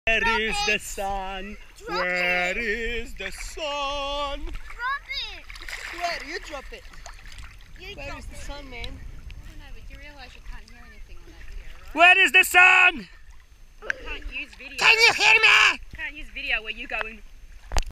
Where is the sun? Where is the sun? Drop it! Where? You drop it. Where is the sun, man? I don't know, but you realise you can't hear anything on that video, right? Where is the sun? You can't use video. Can you hear me? You can't use video where you go in.